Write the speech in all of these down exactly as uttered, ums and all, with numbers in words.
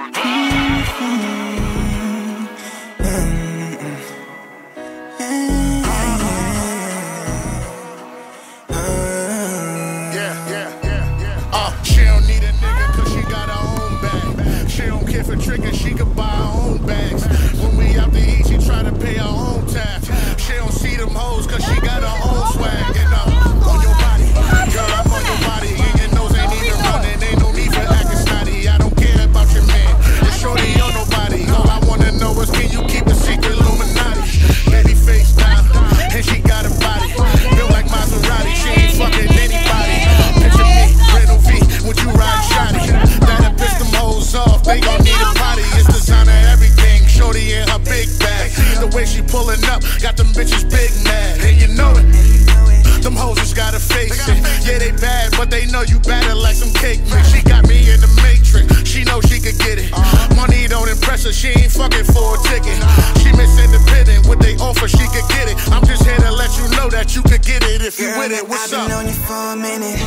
For tricking, she could buy her own bags. When we out to eat, she try to pay her own tab. She don't see them hoes cause she got her own swag. And I'm on your body, girl, I'm on your body. And your nose ain't even running, ain't no need for acting snotty. I don't care about your man, it's shorty on nobody. All I wanna know is can you keep a secret Illuminati? Baby face down, and she got a body built like Maserati, she ain't fucking anybody. Picture me, Renault V, would you ride shotty? That'll piss them hoes off, they gon' need a potty. It's designer everything, shorty in her big bag. The way she pulling up, got them bitches big mad. And you know it, them hoes just gotta face it. Yeah, they bad, but they know you better like some cake mix. She got me in the matrix, she know she could get it. Money don't impress her, she ain't fucking for a ticket. She miss independent, what they offer, she could get it. I'm just here to let you know that you could get it if you with it. What's up? I've been on you for a minute,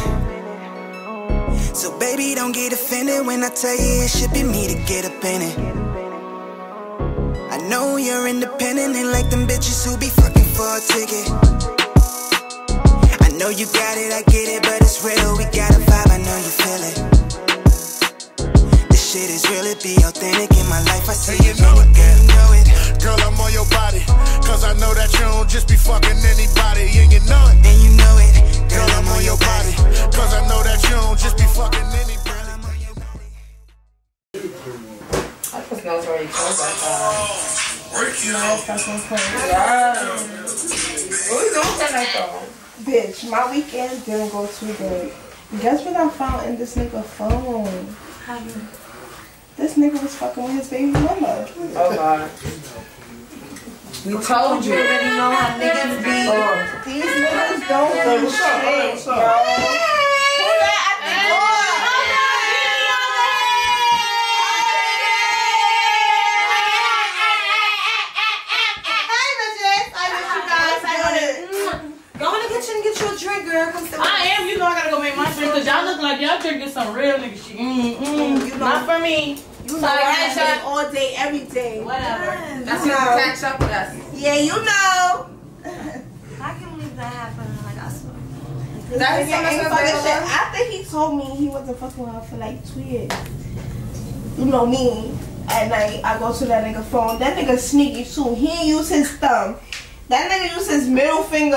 so baby don't get offended when I tell you it should be me to get up in it. I know you're independent and like them bitches who be fucking for a ticket. I know you got it, I get it, but it's real, we got a vibe, I know you feel it. This shit is real, it be authentic in my life, I see you know it, girl, you know it. Girl, I'm on your body, cause I know that you don't just be fucking anybody, and you know it. And you know it, girl, I'm on your body, cause I know that you don't just be fucking anybody. I just know it's already close like that. Nice, fucking crazy. Yeah. What we doing tonight though? Bitch, my weekend didn't go too good. Guess what I found in this nigga phone? How? This nigga was fucking with his baby mama. Oh god. We told you. You already know how niggas be. Oh. These niggas don't do shit, yo. I am, you know I gotta go make my drink because y'all look like y'all drinking some real nigga shit. Mm, mm, you know, not for me. You know I catch up all day, every day. Whatever. Yes. That's you know. Catch up with us. Yeah, you know. I can't believe that happened. Like I swear. That's ain't fucking shit. After he told me he wasn't fucking with her for like two years. You know me. At night, I go to that nigga phone. That nigga sneaky too. He ain't use his thumb. That nigga used his middle finger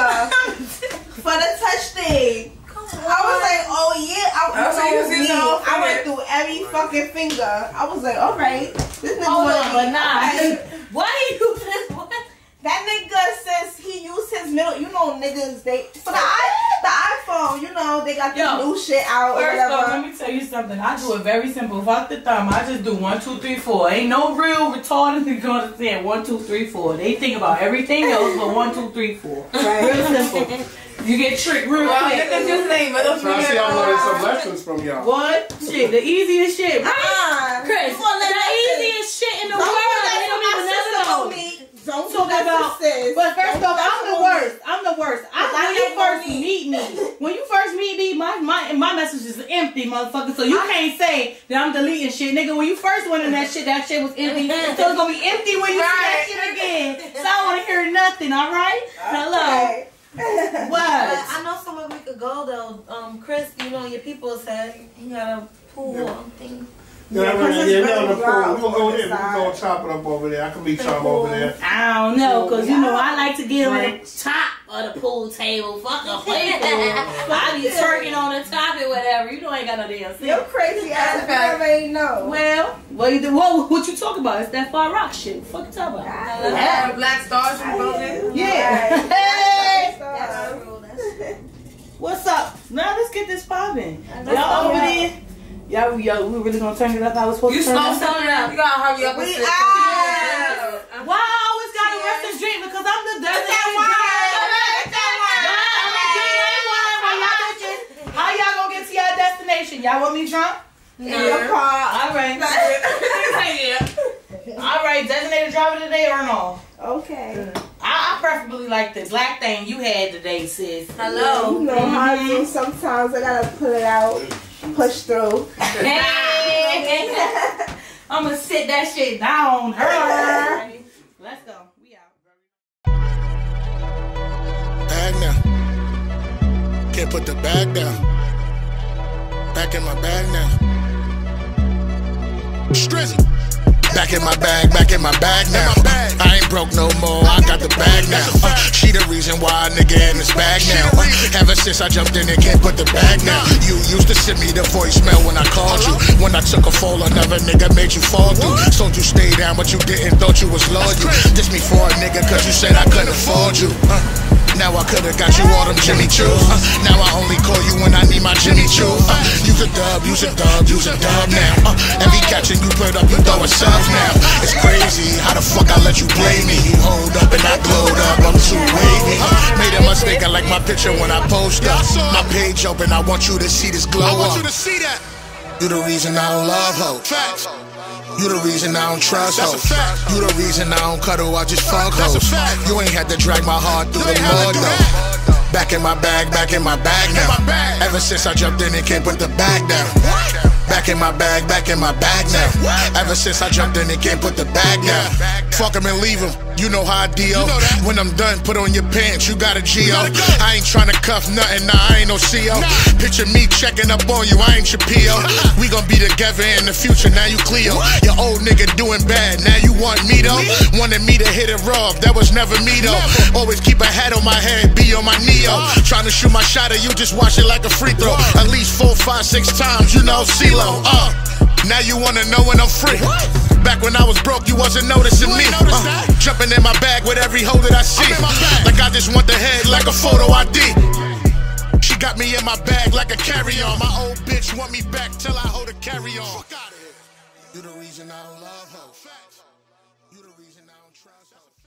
for the touch thing. I was like, oh yeah, I, oh, so you me. I went through every fucking finger. I was like, alright, this nigga Hold wanna on, but nah. okay. Why do you use this? What? That nigga says he used his middle. You know, niggas they for the i the iPhone. You know, they got the new shit out. First or whatever. off, let me tell you something. I do it very simple. Fuck the thumb. I just do one, two, three, four. Ain't no real retarded thing gonna say one, two, three, four. They think about everything else but one, two, three, four. Right. Real simple. You get tricked real well, quick. Look at your name, but don't I see I'm learning some lessons from y'all. What? Shit, the easiest shit. Right? Uh-uh. Chris, the easiest shit in the Don't world. They don't even never know. Don't talk about. Sis. But first Don't off, I'm the worst. I'm the worst. I, when I you first me. meet me, when you first meet me, my my my message is empty, motherfucker. So you I, can't say that I'm deleting shit, nigga. When you first went in that shit, that shit was empty. So it's gonna be empty when you right. see that shit again. So I don't want to hear nothing. All right? Hello. Okay. What? I know somewhere we could go though. Um, Chris, you know your people said he got a pool yeah. thing. Yeah, yeah, yeah, yeah, yeah, the pool. We'll go ahead. We'll go chop it up over there. I can meet y'all over there. I don't know, cause you know I like to get on the top of the pool table. Fuck a play pool. I be twerking on the top and whatever. You know I ain't got no damn sense. You're crazy ass. I already know. Well, what you what, what you talking about? It's that far rock shit. Fuck you talking about? Yeah. Black stars and broken. Yeah. Hey. That's true. That's true. What's up? Now let's get this popping. Y'all over there. Y'all, y'all, we really gonna turn it up? I was supposed you to turn it up. You gotta hurry up. We are. Why I always gotta yeah. rest and drink? Because I'm the designated driver. How y'all gonna get to your destination? Y'all want me drunk? In no. your car. All right. All right, designated driver today or no? Okay. I, I preferably like the black thing you had today, sis. Hello. You know mm-hmm. how I do. Sometimes I gotta pull it out. Push through. Hey. I'm gonna sit that shit down. Her. Let's go. We out. Bag now. Can't put the bag down. Back in my bag now. Strizzy. Back in my bag, back in my bag now. I ain't broke no more, I got the bag now. Uh, she the reason why a nigga in this bag now. Uh, ever since I jumped in and can't put the bag now. You used to send me the voicemail when I called you. When I took a fall, another nigga made you fall through. So you stay down, but you didn't, thought you was loyal. Diss me for a nigga cause you said I couldn't afford you. Uh, Now I could've got you all them Jimmy Choo. Uh, now I only call you when I need my Jimmy Choo. Uh, use a dub, use a dub, use a dub now. Uh, every catching you put up, you throwing subs now. It's crazy, how the fuck I let you play me? You hold up and I glowed up, I'm too wavy. Uh, made a mistake, I like my picture when I post up. My page open, I want you to see this glow up. I want you to see that. You the reason I don't love hoes. Facts. You the reason I don't trust hoes. You the reason I don't cuddle, I just fuck hoes. You ain't had to drag my heart through the mud though. Back in my bag, back in my bag now. Ever since I jumped in and can't put the bag down. Back in my bag, back in my bag now. Ever since I jumped in and can't put the bag down. Fuck him and leave him, you know how I deal. When I'm done, put on your pants, you got a G O. I ain't tryna cuff nothing, nah, I ain't no C O. Picture me checking up on you, I ain't your P O. We gon' be together in the future, now you Cleo. Your old nigga doing bad, now you want me though. Wanted me to hit it raw, that was never me though. Always keep a hat on my head, be on my Neo. Tryna shoot my shot at you, just watch it like a free throw. At least four, five, six times, you know CeeLo. Uh, now you wanna know when I'm free. Back when I was broke, you wasn't noticing me. Uh, jumping in my bag with every hoe that I see. Like I just want the head like a photo I D. She got me in my bag like a carry-on. My old bitch want me back till I hold a carry-on. You the reason I don't love hoes. You the reason I don't trust hoes.